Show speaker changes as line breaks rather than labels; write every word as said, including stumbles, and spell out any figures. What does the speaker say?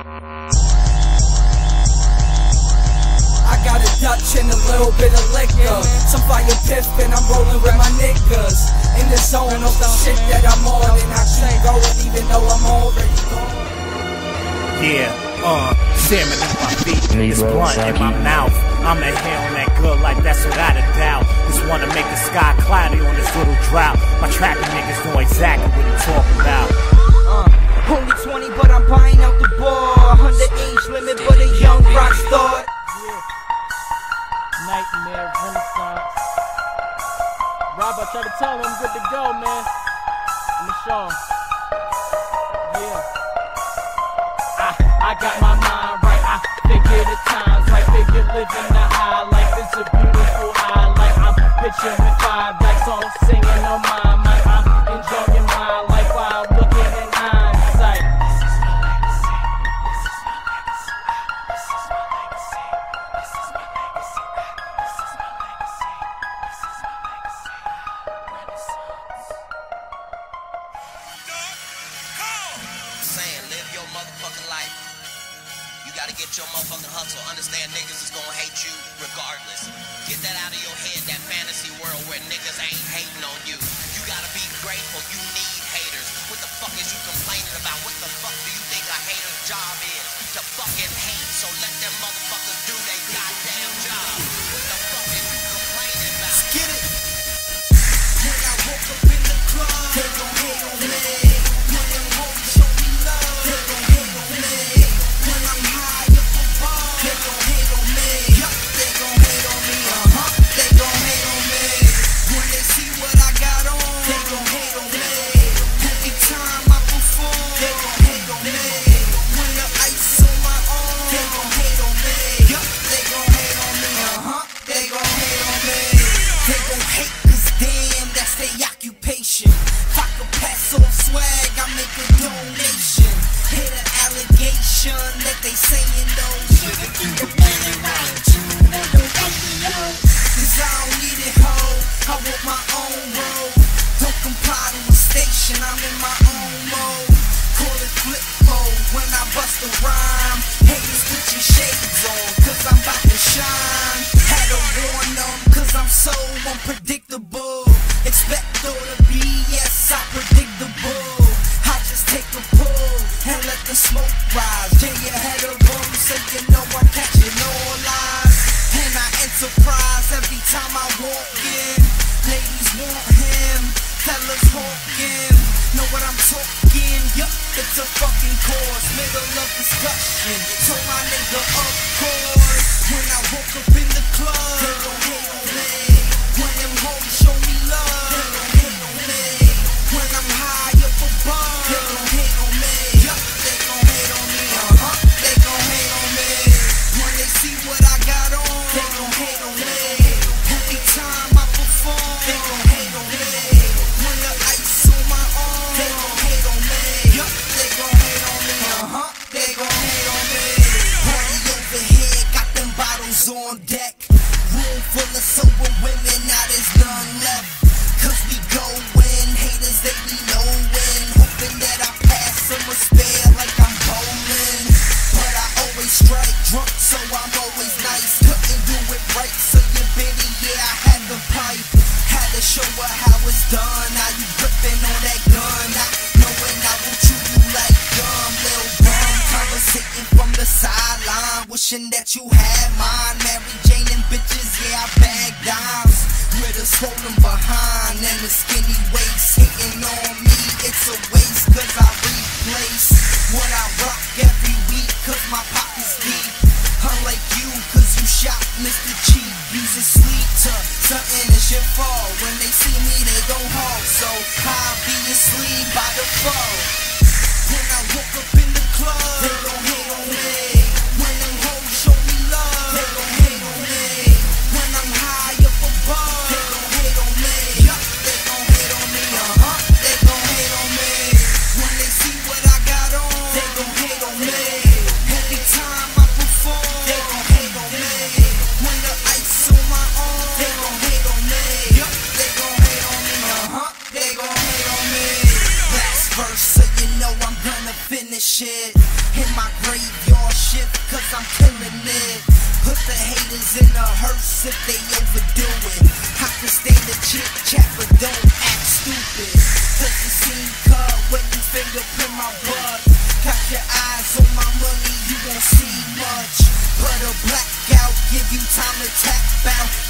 I got a Dutch and a little bit of liquor, some fire piff and I'm rolling with my niggas. In the zone of the shit that I'm on, and I keep going even though I'm already gone.
Yeah, uh, salmon in my feet, it's blunt in my mouth. I'm inhaling that good like that's without a doubt. Just wanna make the sky cloudy on this little drought. My trapping niggas know exactly what I'm talking about.
Uh, only twenty but I'm buying out the bar. Underage limit but a young rock star.
Yeah. Nightmare Renaissance. Rob, I tried to tell him I'm good to go, man. I'm a show. Yeah. I, I got my mind right, I figure the times right, figure living the high life is a beautiful highlight. I'm picturing five blacks all singing on my mind. I'm enjoying my life while looking in hindsight. This is my legacy. This is my legacy. This is my legacy. This is my legacy. This is my legacy. Renaissance.
Saying, live your motherfucking life. You gotta get your motherfucking hustle. Understand niggas is gonna hate you regardless. Get that out of your head, that fantasy world where niggas ain't hating on you. You gotta be grateful, you need haters. What the fuck is you complaining about? What the fuck do you think a hater's job is? To fucking hate, so let them motherfuckers do their goddamn job. What the fuck is you complaining about?
Let's get it. When I woke up in the club, they gon' hate on me. When them hoes show me love, they gon' hate on me. When I'm high up above, they gon' hate on me. Yup, they gon' hate on me. Uh-huh, they gon' hate on me. When they see what I got on, they gon' hate on me. Every time I perform, they gon' hate on me. When the ice on my arm, they gon' hate on me. Yup, they gon' hate on me. Uh-huh, they gon' hate on me. They gon' hate cause damn, that's their occupation. If I could pass off swag, I make a donation. Hit an allegation that they saying those shit keep the planet right. Cause I don't need it, ho. I want my own road. Don't comply to a station, I'm in my own mode. Call it flip mode when I bust a rhyme. Haters, put your shades on, cause I'm about to shine. Had to warn them, cause I'm so unpredictable. Expect all the B S, I predictable. I just take a pull and let the smoke rise. Jay ahead of them, so you know I'm catching all lies. And I enterprise every time I walk in. Ladies want him, fellas hawking. Know what I'm talking? Yup, it's a fucking course. Middle of discussion, so my nigga of course. When I woke up in the club, they gon' hate on me. When them hoes show me love, they gon' hate on me. When I'm high up above, they gon' hate on me. Yup, they gon' hate on me. Uh-huh, they gon' hate on me. When they see what I got on, they gon' hate on me. Every time I perform, they gon' hate on me. When the ice on my arm, they gon' hate on me. Yup, they gon' hate on me. Uh-huh, they gon' hate on me. Party over here, got them bottles on deck. Room full of sober women, now there's none left. Cause we goin', haters they be knowin'. Hoping that I pass them a spare like I'm bowling. But I always strike drunk, so I'm always nice. Couldn't do it right, so you bitty, yeah, I had the pipe. Had to show her how it's done. Now you gripping on that gun, not knowing I will chew you like gum. Lil' bum, conversating from the sideline, wishing that you had mine. Mary Jane and bitches, yeah, I bag dimes. With a swollen behind and a skinny waist. Hating on me, it's a waste, cause I replace what I rock every week, cause my pocket's deep. Unlike you, cause you shot Mister Cheap. Use a sleep to something that should fall. When they see me, they gon' haul. So I'll be asleep by default. When I woke up in the club, they gon' hate on me. When them hoes show me love, they gon' hate on me. When I'm high up above, they gon' hate on me. Yup, they gon' hate on me. Uh-huh, they gon' hate on me. When they see what I got on, they gon' hate on me. Every time I perform, they gon' hate on me. When the ice on my arm, they gon' hate on me. Yup, they gon' hate on me. Uh-huh, they gon' hate on me. Last verse, so in my graveyard shift, cause I'm killing it. Put the haters in a hearse if they overdo it. I can stand the chit chat, but don't act stupid. Cause it seem cut when you fingerprint my butt. Got your eyes on my money, you won't see much. But a blackout give you time to tap out.